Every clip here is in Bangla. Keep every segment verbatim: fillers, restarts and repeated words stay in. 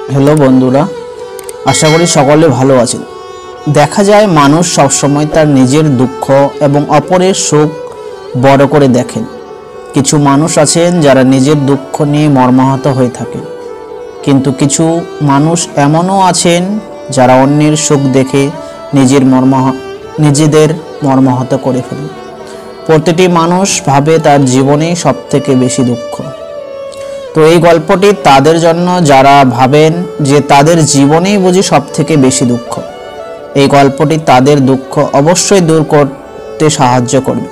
हेलो बंधुरा आशा करी सकले भालो आছেন। देखा जाए मानुष सब समय तार निजेर दुख एवं अपरेर सुख बड़ करे देखें। किछु मानुष आছেন যারা निजेर दुख निये मर्माहत हये थाकेन, किन्तु किछु मानुष एमनও आছেন যারা अन्येर सुख देखे निजेर मर्माह निजेदेर मर्माहत करे फेलेन। प्रतिटी मानुष भावे तार जीवने सबथेके बेशी दुख। तो এই গল্পটি তাদের জন্য যারা ভাবেন যে তাদের জীবনেই বুঝি সবথেকে বেশি দুঃখ। এই গল্পটি তাদের দুঃখ অবশ্যই দূর করতে সাহায্য করবে।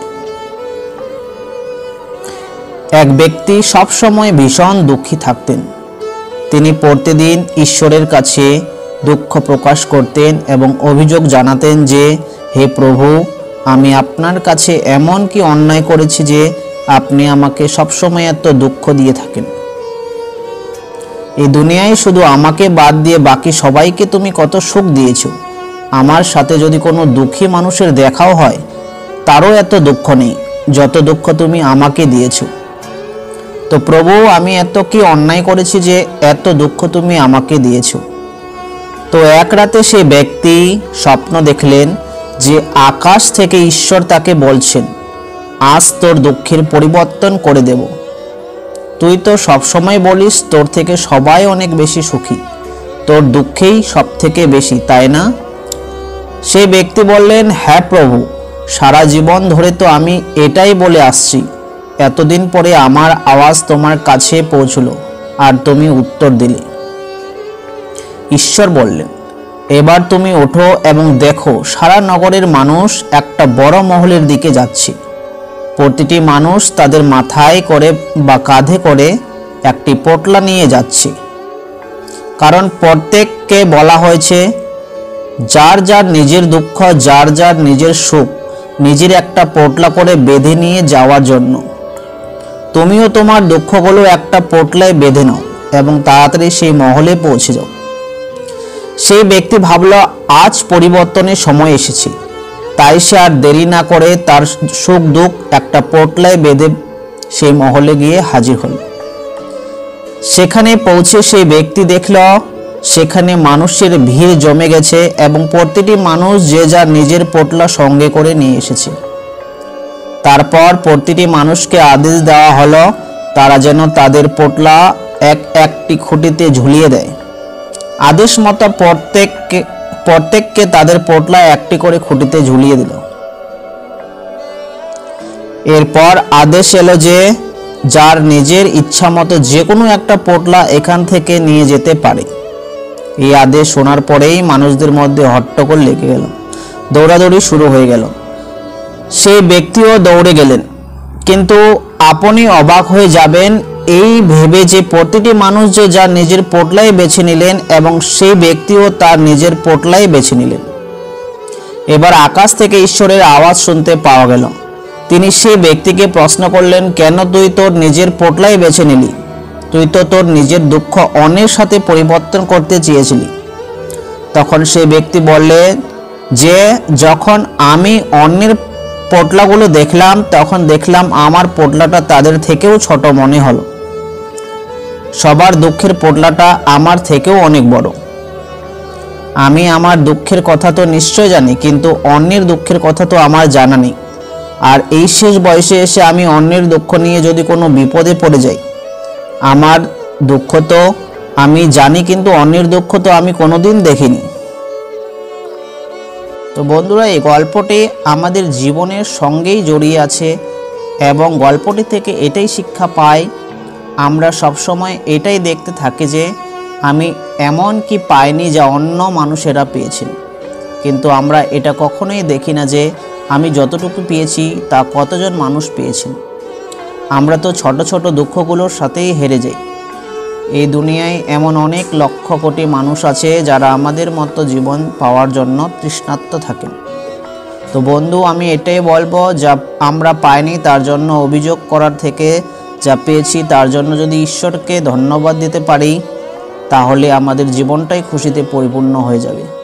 এক ব্যক্তি সব সময় ভীষণ দুঃখী থাকতেন। তিনি প্রতিদিন ঈশ্বরের কাছে দুঃখ প্রকাশ করতেন এবং অভিযোগ জানাতেন যে হে প্রভু, আমি আপনার কাছে এমন কি অন্যায় করেছি যে আপনি আমাকে সব সময় এত দুঃখ দিয়ে থাকেন। এই দুনিয়ায় শুধু আমাকে বাদ দিয়ে বাকি সবাইকে তুমি কত সুখ দিয়েছো। আমার সাথে যদি কোনো দুঃখী মানুষের দেখাও হয় তারও এত দুঃখ নেই যত দুঃখ তুমি আমাকে দিয়েছো। তো প্রভু, আমি এত কি অন্যায় করেছি যে এত দুঃখ তুমি আমাকে দিয়েছো। তো এক রাতে সেই ব্যক্তি স্বপ্ন দেখলেন যে আকাশ থেকে ঈশ্বর তাকে বলছেন, আজ তোর দুঃখের পরিবর্তন করে দেব। তুই তো সব সময় বলিস তোর থেকে সবাই অনেক বেশি সুখী, তোর দুঃখেই সব থেকে বেশি, তাই না? সেই ব্যক্তি বললেন, হ্যাঁ প্রভু, সারা জীবন ধরে তো আমি এটাই বলে আসছি। এতদিন পরে আমার আওয়াজ তোমার কাছে পৌঁছলো আর তুমি উত্তর দিলে। ঈশ্বর বললেন, এবার তুমি ওঠো এবং দেখো সারা নগরের মানুষ একটা বড় মহলের দিকে যাচ্ছে। প্রতিটি মানুষ তাদের মাথায় করে বা কাঁধে করে একটি পোটলা নিয়ে যাচ্ছে, কারণ প্রত্যেককে বলা হয়েছে যার যার নিজের দুঃখ, যার যার নিজের সুখ নিজের একটা পোটলা করে বেঁধে নিয়ে যাওয়ার জন্য। তুমিও তোমার দুঃখগুলো একটা পোটলায় বেঁধে নাও এবং তাড়াতাড়ি সেই মহলে পৌঁছে যাও। সেই ব্যক্তি ভাবল আজ পরিবর্তনের সময় এসেছে, তাই সে আর দেরি না করে তার সুখ দুঃখ একটা পোটলায় বেঁধে সেই মহলে গিয়ে হাজির হল। সেখানে পৌঁছে সেই ব্যক্তি দেখল সেখানে মানুষের ভিড় জমে গেছে এবং প্রতিটি মানুষ যে যার নিজের পোটলা সঙ্গে করে নিয়ে এসেছে। তারপর প্রতিটি মানুষকে আদেশ দেওয়া হলো তারা যেন তাদের পোটলা এক একটি খুঁটিতে ঝুলিয়ে দেয়। আদেশ মতো প্রত্যেককে প্রত্যেককে তাদের পোটলা একটি করে খুঁটিতে ঝুলিয়ে দিল। এরপর আদেশ এলো যে যার নিজের ইচ্ছা মতো যে কোনো একটা পোটলা এখান থেকে নিয়ে যেতে পারে। এই আদেশ শোনার পরেই মানুষদের মধ্যে হট্টগোল লেগে গেল, দৌড়াদৌড়ি শুরু হয়ে গেল। সেই ব্যক্তিও দৌড়ে গেলেন, কিন্তু আপনি অবাক হয়ে যাবেন এই ভেবে যে প্রতিটি মানুষ যে যার নিজের পোটলাই বেছে নিলেন এবং সেই ব্যক্তিও তার নিজের পোটলাই বেছে নিলেন। এবার আকাশ থেকে ঈশ্বরের আওয়াজ শুনতে পাওয়া গেল। তিনি সেই ব্যক্তিকে প্রশ্ন করলেন, কেন তুই তোর নিজের পোটলাই বেছে নিলি? তুই তো তোর নিজের দুঃখ অন্যের সাথে পরিবর্তন করতে চেয়েছিলি। তখন সেই ব্যক্তি বললেন যে যখন আমি অন্যের পোটলাগুলো দেখলাম তখন দেখলাম আমার পোটলাটা তাদের থেকেও ছোট মনে হলো। সবার দুঃখের পোটলাটা আমার থেকেও অনেক বড়। আমি আমার দুঃখের কথা তো নিশ্চয় জানি, কিন্তু অন্যের দুঃখের কথা তো আমার জানা নেই। আর এই শেষ বয়সে এসে আমি অন্যের দুঃখ নিয়ে যদি কোনো বিপদে পড়ে যাই, আমার দুঃখ তো আমি জানি কিন্তু অন্যের দুঃখ তো আমি কোনোদিন দেখিনি। তো বন্ধুরা, এই গল্পটি আমাদের জীবনের সঙ্গেই জড়িয়ে আছে এবং গল্পটি থেকে এটাই শিক্ষা পাই, আমরা সব সময় এটাই দেখতে থাকি যে আমি এমন কি পাইনি যা অন্য মানুষেরা পেয়েছেন, কিন্তু আমরা এটা কখনোই দেখি না যে আমি যতটুকু পেয়েছি তা কতজন মানুষ পেয়েছেন। আমরা তো ছোট ছোট দুঃখগুলোর সাথেই হেরে যাই। এই দুনিয়ায় এমন অনেক লক্ষ কোটি মানুষ আছে যারা আমাদের মতো জীবন পাওয়ার জন্য তৃষ্ণার্ত থাকেন। তো বন্ধু, আমি এটাই বলবো, যা আমরা পাইনি তার জন্য অভিযোগ করার থেকে যা পেয়েছি তার জন্য যদি ঈশ্বরকে ধন্যবাদ দিতে পারি তাহলে আমাদের জীবনটাই খুশিতে পরিপূর্ণ হয়ে যাবে।